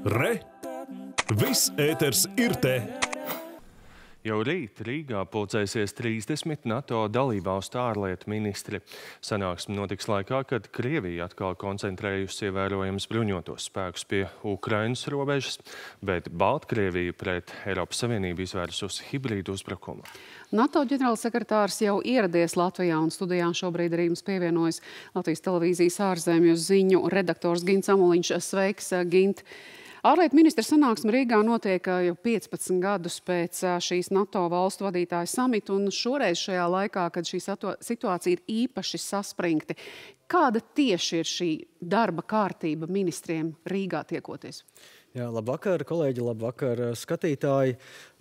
Re! Viss ēters ir te! Jau rīt Rīgā pulcēsies 30 NATO dalībvalstu ārlietu ministri. Sanāksme notiks laikā, kad Krievija atkal koncentrējusi ievērojams bruņotos spēkus pie Ukrainas robežas, bet Baltkrievija pret Eiropas Savienību izvērsusi hibrīdu uzbrukumu. NATO ģenerālsekretārs jau ieradies Latvijā un studijā šobrīd arī mums pievienojas Latvijas televīzijas ārzemju ziņu redaktors Gints Amuliņš. Sveiks, Gint! Ārlietu ministra sanāksme Rīgā notiek jau 15 gadus pēc šīs NATO valstu vadītāju samita, un šoreiz šajā laikā, kad šī situācija ir īpaši saspringti. Kāda tieši ir šī darba kārtība ministriem Rīgā tiekoties? Jā, labvakar, kolēģi, labvakar, skatītāji.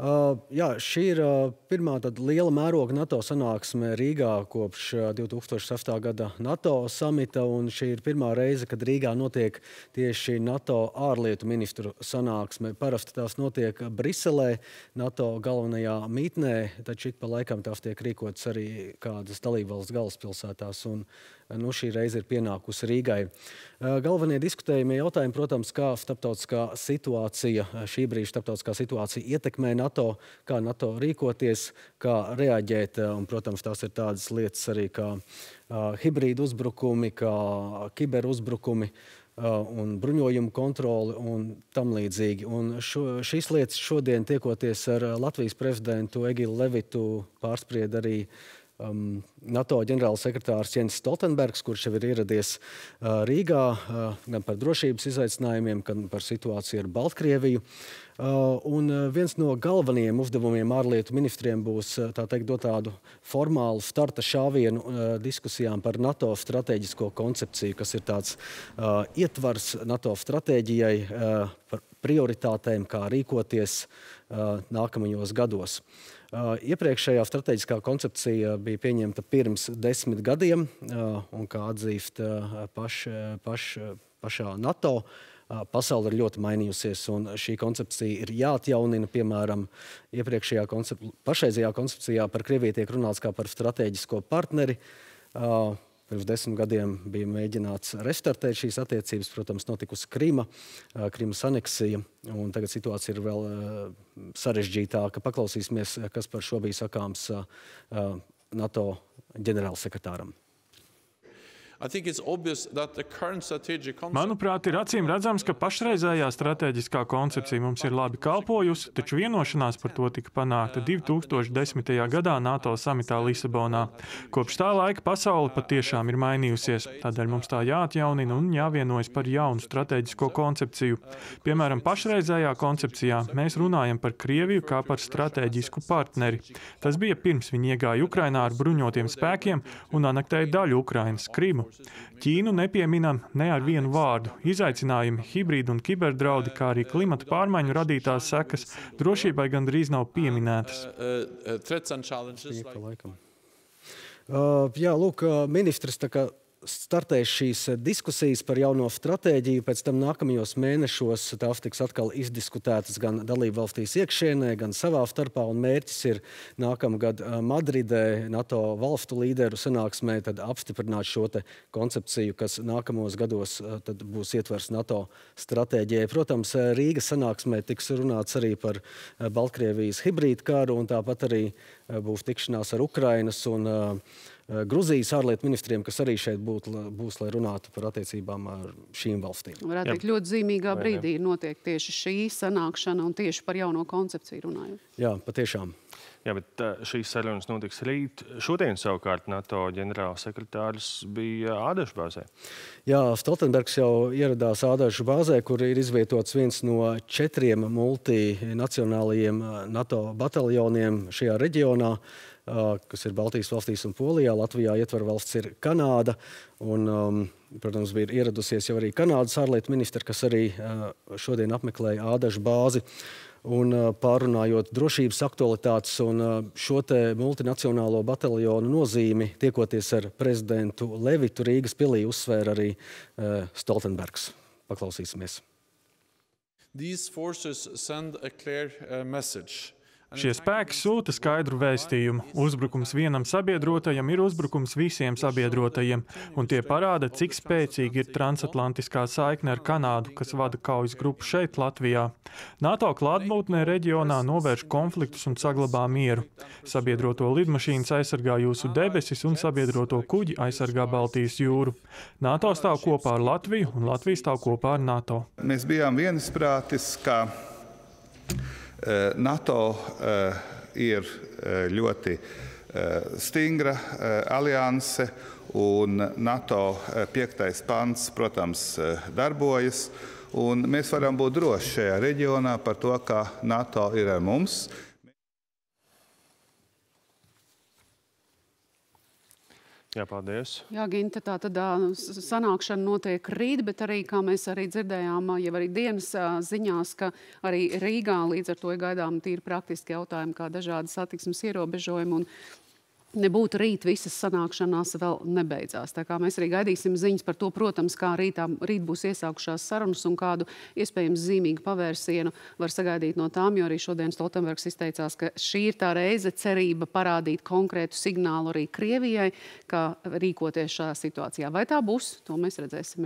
Šī ir pirmā liela mēroga NATO sanāksme Rīgā kopš 2008. gada NATO samita, un šī ir pirmā reize, kad Rīgā notiek tieši NATO ārlietu ministru sanāksme. Parasti tās notiek Briselē, NATO galvenajā mītnē, taču ik pa laikam tās tiek rīkotas arī kādas dalībvalsts galvaspilsētās, un šī reize ir pienākusi Rīgai. Galvenie diskutējumie jautājumi, protams, kā starptautiskā situācija, šī brīža starptautiskā situācija ietekmē NATO, kā NATO rīkoties, kā reaģēt, un, protams, tās ir tādas lietas arī kā hibrīdu uzbrukumi, kā kiberuzbrukumi un bruņojumu kontroli un tam līdzīgi. Un šīs lietas šodien tiekoties ar Latvijas prezidentu Egilu Levitu pārspried arī NATO ģenerālsekretārs Jens Stoltenbergs, kurš jau ir ieradies Rīgā gan par drošības izaicinājumiem, gan par situāciju ar Baltkrieviju. Un viens no galvenajiem uzdevumiem ārlietu ministriem būs, tā teikt, dot tādu formālu starta šāvienu diskusijām par NATO stratēģisko koncepciju, kas ir tāds ietvars NATO stratēģijai par prioritātēm, kā rīkoties nākamajos gados. Iepriekšējā strateģiskā koncepcija bija pieņemta pirms 10 gadiem, un kā atzīst pašā NATO, pasaule ir ļoti mainījusies, un šī koncepcija ir jāatjaunina. Piemēram, pašreizajā koncepcijā par Krieviju tiek runāts kā par strateģisko partneri. Pirms 10 gadiem bija mēģināts restartēt šīs attiecības, protams, notikusi Krimas aneksija, un tagad situācija ir vēl sarežģītāka. Paklausīsimies, kas par šo bija sakāms NATO ģenerālsekretāram. Manuprāt, ir acīm redzams, ka pašreizējā stratēģiskā koncepcija mums ir labi kalpojusi, taču vienošanās par to tika panākta 2010. gadā NATO samitā Lisabonā. Kopš tā laika pasaule patiešām ir mainījusies, tādēļ mums tā jāatjaunina un jāvienojas par jaunu stratēģisko koncepciju. Piemēram, pašreizējā koncepcijā mēs runājam par Krieviju kā par stratēģisku partneri. Tas bija pirms viņi iegāja Ukrainā ar bruņotiem spēkiem un anektēja daļu Ukrainas, Krimu. Ķīnu nepieminam ne ar vienu vārdu. Izaicinājumi, hibrīdu un kiberdraudi, kā arī klimata pārmaiņu radītās sekas drošībai gandrīz nav pieminētas. Ministrs startēs šīs diskusijas par jauno stratēģiju, pēc tam nākamajos mēnešos tās tiks atkal izdiskutētas gan dalību valstīs iekšienē, gan savā starpā, un mērķis ir nākamgad Madridē NATO valstu līderu sanāksmē tad apstiprināt šo te koncepciju, kas nākamos gados tad būs ietvers NATO stratēģijai. Protams, Rīgas sanāksmē tiks runāts arī par Baltkrievijas hibrīdu karu, un tāpat arī būs tikšanās ar Ukrainas un Gruzijas ārlietu ministriem, kas arī šeit būs, lai runātu par attiecībām ar šīm valstīm. Varētu teikt, ļoti zīmīgā brīdī notiek tieši šī sanākšana un tieši par jauno koncepciju runājot. Jā, patiešām. Jā, bet šīs sarunas notiks rīt. Šodien savukārt NATO ģenerālsekretārs bija Ādažu bāzē. Jā, Stoltenbergs jau ieradās Ādažu bāzē, kur ir izvietots viens no 4 multinacionālajiem NATO bataljoniem šajā reģionā, kas ir Baltijas valstīs un Polijā. Latvijā ietver valsts ir Kanāda, un, protams, bija ieradusies jau arī Kanādas ārlietu ministra, kas arī šodien apmeklēja Ādažu bāzi. Un pārunājot drošības aktualitātes un šo te multinacionālo bataljonu nozīmi, tiekoties ar prezidentu Levitu Rīgas pilī, uzsvēra arī Stoltenbergs. Paklausīsimies. These forces send a clear message. Šie spēki sūta skaidru vēstījumu. Uzbrukums vienam sabiedrotajam ir uzbrukums visiem sabiedrotajiem, un tie parāda, cik spēcīgi ir transatlantiskā saikne ar Kanādu, kas vada kaujas grupu šeit, Latvijā. NATO klātbūtnē reģionā novērš konfliktus un saglabā mieru. Sabiedroto lidmašīnas aizsargā jūsu debesis un sabiedroto kuģi aizsargā Baltijas jūru. NATO stāv kopā ar Latviju, un Latvija stāv kopā ar NATO. Mēs bijām vienisprātis, ka NATO ir ļoti stingra alianse, un NATO 5. pants, protams, darbojas. Un mēs varam būt droši šajā reģionā par to, ka NATO ir ar mums. Jā, paldies. Jā, Ginta, tā tad sanākšana notiek rīt, bet arī, kā mēs arī dzirdējām, jau arī dienas ziņās, ka arī Rīgā līdz ar to ir gaidām tīri praktiski jautājumi, kā dažādi satiksmes ierobežojumi, un nebūtu rīt visas sanākšanās vēl nebeidzās. Tā kā mēs arī gaidīsim ziņas par to, protams, kā rīt būs iesākušās sarunas un kādu iespējams zīmīgu pavērsienu var sagaidīt no tām, jo arī šodien Stoltenbergs izteicās, ka šī ir tā reize cerība parādīt konkrētu signālu arī Krievijai, kā rīkoties šajā situācijā. Vai tā būs, to mēs redzēsim.